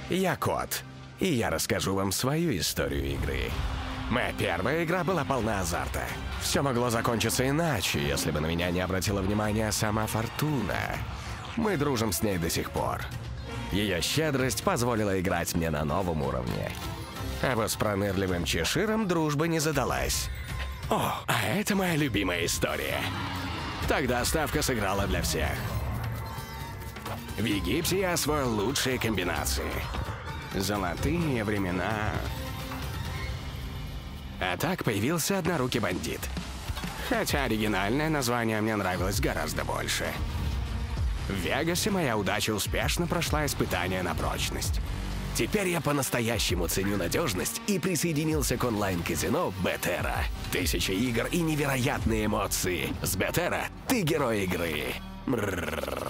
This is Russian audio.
Я Кот, и я расскажу вам свою историю игры. Моя первая игра была полна азарта. Все могло закончиться иначе, если бы на меня не обратила внимания сама Фортуна. Мы дружим с ней до сих пор. Ее щедрость позволила играть мне на новом уровне. А вот с пронырливым Чеширом дружба не задалась. О, а это моя любимая история. Тогда ставка сыграла для всех. В Египте я освоил лучшие комбинации. Золотые времена. А так появился однорукий бандит. Хотя оригинальное название мне нравилось гораздо больше. В Вегасе моя удача успешно прошла испытание на прочность. Теперь я по-настоящему ценю надежность и присоединился к онлайн-казино Бетера. 1000 игр и невероятные эмоции. С Бетера ты герой игры. Мрррр.